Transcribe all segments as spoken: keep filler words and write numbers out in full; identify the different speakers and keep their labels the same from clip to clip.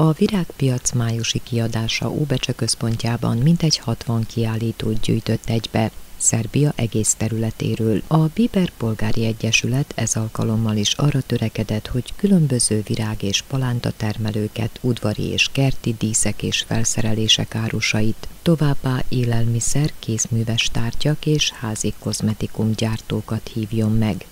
Speaker 1: A virágpiac májusi kiadása Óbecse központjában mintegy hatvan kiállítót gyűjtött egybe, Szerbia egész területéről. A Bíber Polgári Egyesület ez alkalommal is arra törekedett, hogy különböző virág- és palántatermelőket, udvari és kerti díszek és felszerelések árusait, továbbá élelmiszer, kézműves tárgyak és házi kozmetikum gyártókat hívjon meg.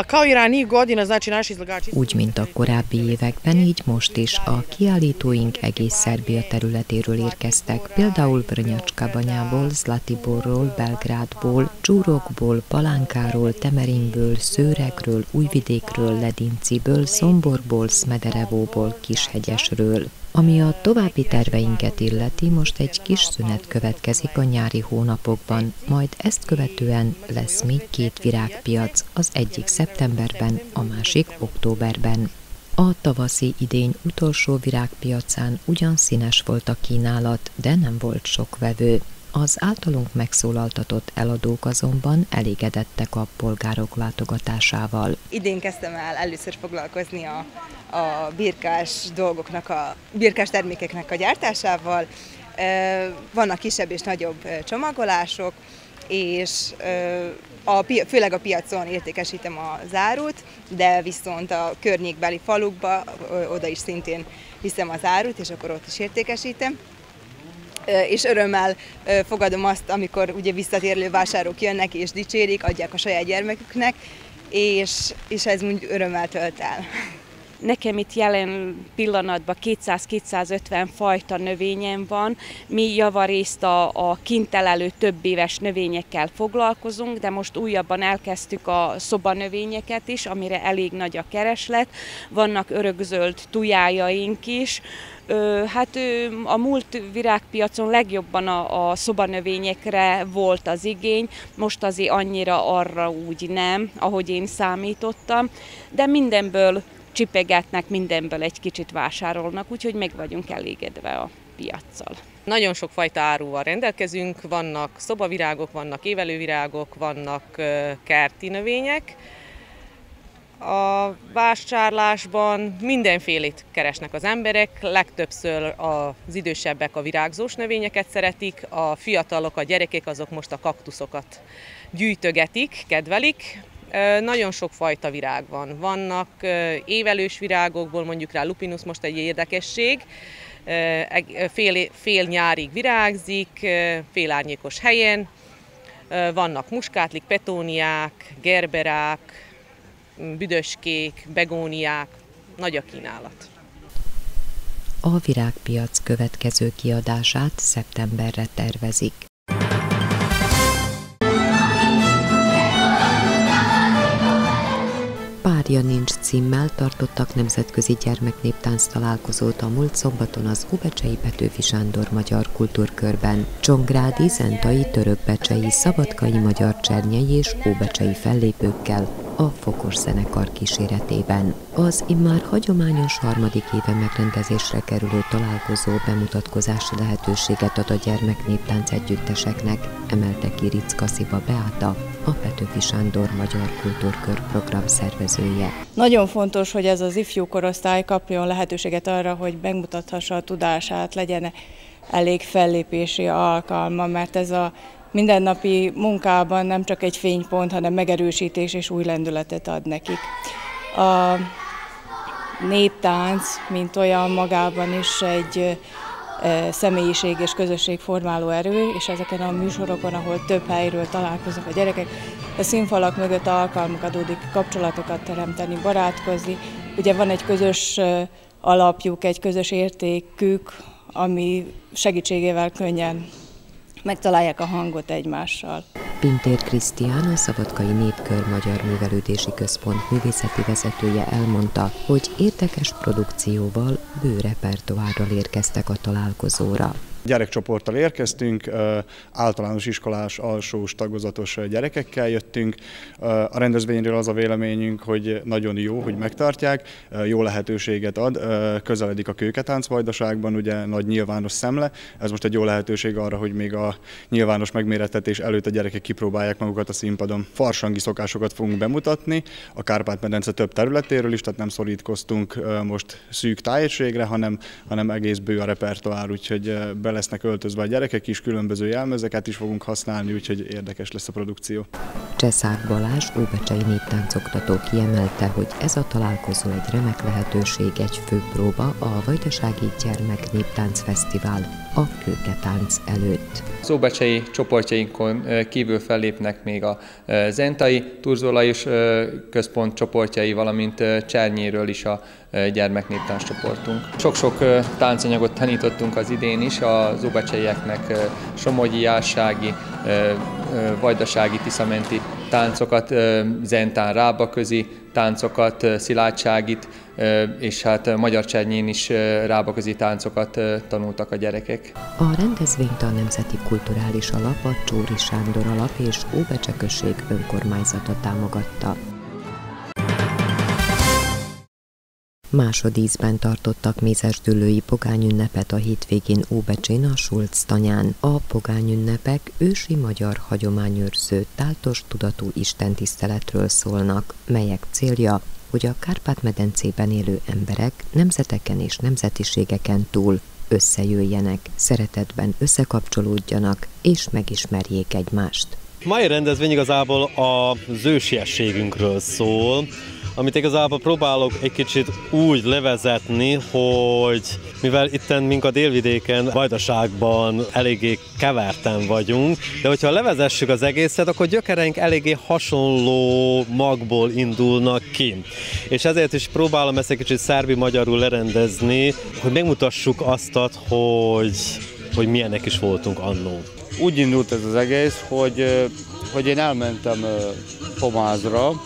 Speaker 1: Úgy, mint a korábbi években, így most is a kiállítóink egész Szerbia területéről érkeztek, például Vrnjačka-Banyából, Zlatiborról, Belgrádból, Csúrokból, Palánkáról, Temerinből, Szőregről, Újvidékről, Ledinciből, Szomborból, Smederevóból, Kishegyesről. Ami a további terveinket illeti, most egy kis szünet következik a nyári hónapokban, majd ezt követően lesz még két virágpiac, az egyik szeptemberben, a másik októberben. A tavaszi idény utolsó virágpiacán ugyan színes volt a kínálat, de nem volt sok vevő. Az általunk megszólaltatott eladók azonban elégedettek a polgárok látogatásával.
Speaker 2: Idén kezdtem el először foglalkozni a, a birkás dolgoknak, a birkás termékeknek a gyártásával. Vannak kisebb és nagyobb csomagolások, és a, főleg a piacon értékesítem az árut, de viszont a környékbeli falukba oda is szintén viszem az árut, és akkor ott is értékesítem. És örömmel fogadom azt, amikor ugye visszatérő vásárlók jönnek és dicsérik, adják a saját gyermeküknek, és, és ez úgy örömmel tölt el.
Speaker 3: Nekem itt jelen pillanatban kétszáz-kétszázötven fajta növényem van. Mi javarészt a, a kintelelő több éves növényekkel foglalkozunk, de most újabban elkezdtük a szobanövényeket is, amire elég nagy a kereslet. Vannak örökzöld tujájaink is. Hát a múlt virágpiacon legjobban a, a szobanövényekre volt az igény, most azért annyira arra úgy nem, ahogy én számítottam, de mindenből csipegetnek, mindenből egy kicsit vásárolnak, úgyhogy meg vagyunk elégedve a piaccal.
Speaker 4: Nagyon sok fajta áruval rendelkezünk, vannak szobavirágok, vannak évelővirágok, vannak kerti növények. A vásárlásban mindenfélét keresnek az emberek, legtöbbször az idősebbek a virágzós növényeket szeretik, a fiatalok, a gyerekek azok most a kaktuszokat gyűjtögetik, kedvelik. Nagyon sok fajta virág van. Vannak évelős virágokból, mondjuk rá lupinus most egy érdekesség, fél, fél nyárig virágzik, fél árnyékos helyen. Vannak muskátlik, petóniák, gerberák, büdöskék, begóniák, nagy a kínálat.
Speaker 1: A virágpiac következő kiadását szeptemberre tervezik. Párja nincs címmel tartottak nemzetközi gyermeknéptánc találkozót a múlt szombaton az Óbecsei Petőfi Sándor Magyar Kultúrkörben. Csongrádi, zentai, törökbecsei, szabadkai magyar csernyei és óbecsei fellépőkkel a Fokos zenekar kíséretében. Az immár hagyományos harmadik éve megrendezésre kerülő találkozó bemutatkozási lehetőséget ad a gyermeknéptánc együtteseknek, emelte ki Ricka Sziba Beáta, a Petőfi Sándor Magyar Kultúrkör program szervezője.
Speaker 5: Nagyon fontos, hogy ez az ifjú korosztály kapjon lehetőséget arra, hogy megmutathassa a tudását, legyen elég fellépési alkalma, mert ez a mindennapi munkában nem csak egy fénypont, hanem megerősítés és új lendületet ad nekik. A néptánc, mint olyan magában is egy személyiség és közösség formáló erő, és ezeken a műsorokon, ahol több helyről találkoznak a gyerekek, a színfalak mögött alkalmuk adódik kapcsolatokat teremteni, barátkozni. Ugye van egy közös alapjuk, egy közös értékük, ami segítségével könnyen megtalálják a hangot egymással.
Speaker 1: Pintér Krisztián, a Szabadkai Népkör Magyar Művelődési Központ művészeti vezetője elmondta, hogy érdekes produkcióval, bő repertoárral érkeztek a találkozóra.
Speaker 6: Gyerekcsoporttal érkeztünk, általános iskolás, alsós, tagozatos gyerekekkel jöttünk. A rendezvényről az a véleményünk, hogy nagyon jó, hogy megtartják, jó lehetőséget ad, közeledik a kőketánc Vajdaságban, ugye nagy nyilvános szemle. Ez most egy jó lehetőség arra, hogy még a nyilvános megmérettetés előtt a gyerekek kipróbálják magukat a színpadon. Farsangi szokásokat fogunk bemutatni a Kárpát-medence több területéről is, tehát nem szorítkoztunk most szűk tájegységre, hanem, hanem egész bő a repertoár, úgyhogy be lesznek öltözve a gyerekek is, különböző jelmezeket is fogunk használni, úgyhogy érdekes lesz a produkció.
Speaker 1: Cseszár Balázs, óbecsei néptáncoktató kiemelte, hogy ez a találkozó egy remek lehetőség, egy főpróba a Vajdasági Gyermek Néptánc Fesztivál a kőketánc előtt.
Speaker 7: Az óbecsei csoportjainkon kívül fellépnek még a zentai, turzolajos központ csoportjai, valamint Csernyéről is a gyermeknéptánc csoportunk. Sok-sok táncanyagot tanítottunk az idén is az óbecseieknek, somogyi, jássági, vajdasági, tiszamenti táncokat, zentán, rábaközi táncokat, szilágyságit, és hát Magyarcsernyén is rábaközi táncokat tanultak a gyerekek.
Speaker 1: A rendezvényt a Nemzeti Kulturális Alap, a Csóri Sándor Alap és Óbecse község önkormányzata támogatta. Másodízben tartottak mézesdüllői pogányünnepet a hétvégén Óbecsén a Sulc tanyán. A pogányünnepek ősi magyar hagyományőrző, táltos tudatú istentiszteletről szólnak, melyek célja, hogy a Kárpát-medencében élő emberek nemzeteken és nemzetiségeken túl összejöjjenek, szeretetben összekapcsolódjanak és megismerjék egymást.
Speaker 8: A mai rendezvény igazából az ősiességünkről szól, amit igazából próbálok egy kicsit úgy levezetni, hogy mivel itten mink a délvidéken, Vajdaságban eléggé keverten vagyunk, de hogyha levezessük az egészet, akkor gyökereink eléggé hasonló magból indulnak ki. És ezért is próbálom ezt egy kicsit szerbi-magyarul lerendezni, hogy megmutassuk azt, hogy, hogy milyenek is voltunk annó.
Speaker 9: Úgy indult ez az egész, hogy, hogy én elmentem Pomázra,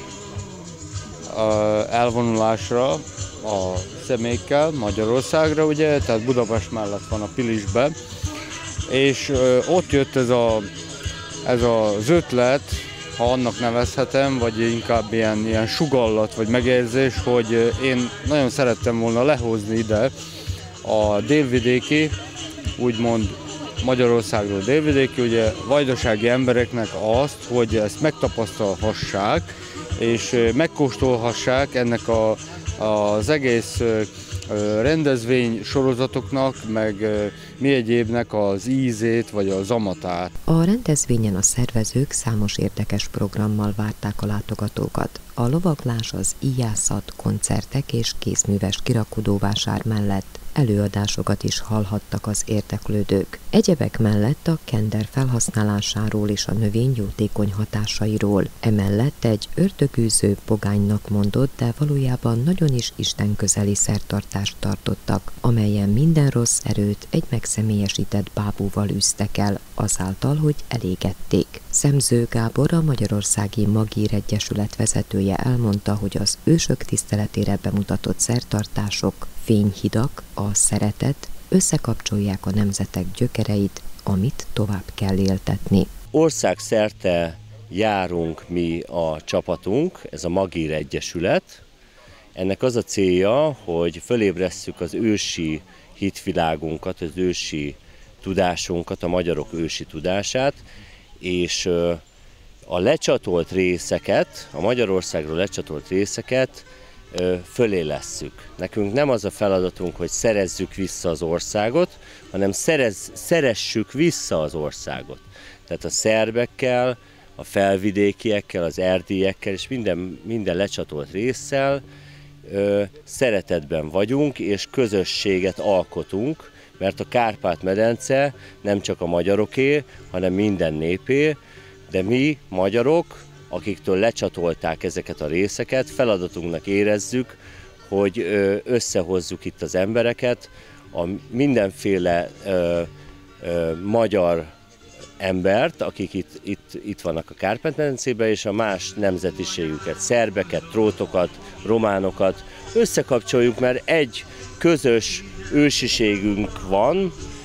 Speaker 9: elvonulásra a személyekkel Magyarországra, ugye, tehát Budapest mellett van a Pilisbe, és ott jött ez, a, ez az ötlet, ha annak nevezhetem, vagy inkább ilyen, ilyen sugallat, vagy megérzés, hogy én nagyon szerettem volna lehozni ide a délvidéki, úgymond Magyarországról délvidéki, ugye vajdasági embereknek azt, hogy ezt megtapasztalhassák, és megkóstolhassák ennek a, az egész rendezvény sorozatoknak, meg mi egyébnek az ízét vagy a zamatát.
Speaker 1: A rendezvényen a szervezők számos érdekes programmal várták a látogatókat. A lovaglás, az íjászat, koncertek és kézműves kirakodóvásár mellett előadásokat is hallhattak az érdeklődők. Egyebek mellett a kender felhasználásáról és a növény jótékony hatásairól. Emellett egy ördögűző pogánynak mondott, de valójában nagyon is istenközeli szertartást tartottak, amelyen minden rossz erőt egy megszemélyesített bábúval űztek el, azáltal, hogy elégették. Szemző Gábor, a Magyarországi Magír Egyesület vezetője elmondta, hogy az ősök tiszteletére bemutatott szertartások, fényhidak, a szeretet összekapcsolják a nemzetek gyökereit, amit tovább kell éltetni.
Speaker 10: Országszerte járunk mi a csapatunk, ez a Magír Egyesület. Ennek az a célja, hogy fölébresszük az ősi hitvilágunkat, az ősi tudásunkat, a magyarok ősi tudását, és a lecsatolt részeket, a Magyarországról lecsatolt részeket fölélesszük. Nekünk nem az a feladatunk, hogy szerezzük vissza az országot, hanem szerez, szeressük vissza az országot. Tehát a szerbekkel, a felvidékiekkel, az erdélyekkel és minden, minden lecsatolt résszel ö, szeretetben vagyunk és közösséget alkotunk, mert a Kárpát-medence nem csak a magyaroké, hanem minden népé, de mi magyarok, akiktől lecsatolták ezeket a részeket, feladatunknak érezzük, hogy összehozzuk itt az embereket, a mindenféle ö, ö, magyar embert, akik itt, itt, itt vannak a Kárpát-medencében, és a más nemzetiségüket, szerbeket, trótokat, románokat összekapcsoljuk, mert egy közös ősiségünk van,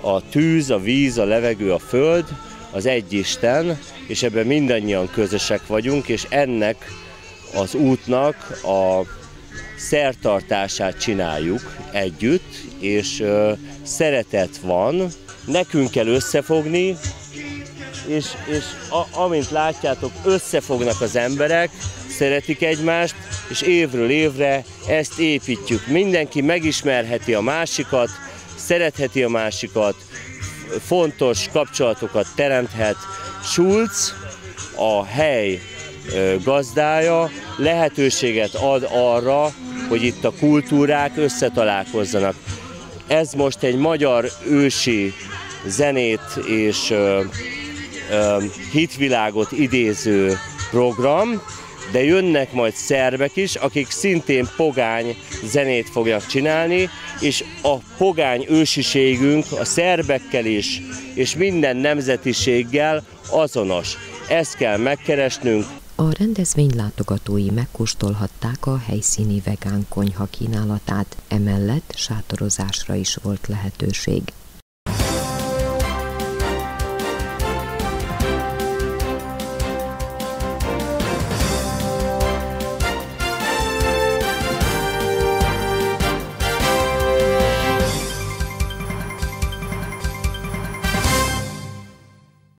Speaker 10: a tűz, a víz, a levegő, a föld, az egy Isten, és ebben mindannyian közösek vagyunk, és ennek az útnak a szertartását csináljuk együtt, és ö, szeretet van, nekünk kell összefogni, és, és a, amint látjátok, összefognak az emberek, szeretik egymást, és évről évre ezt építjük. Mindenki megismerheti a másikat, szeretheti a másikat, fontos kapcsolatokat teremthet. Schulz, a hely gazdája, lehetőséget ad arra, hogy itt a kultúrák összetalálkozzanak. Ez most egy magyar ősi zenét és ö, ö, hitvilágot idéző program, de jönnek majd szerbek is, akik szintén pogány zenét fognak csinálni, és a pogány ősiségünk a szerbekkel is, és minden nemzetiséggel azonos. Ezt kell megkeresnünk.
Speaker 1: A rendezvény látogatói megkóstolhatták a helyszíni vegán konyha kínálatát, emellett sátorozásra is volt lehetőség.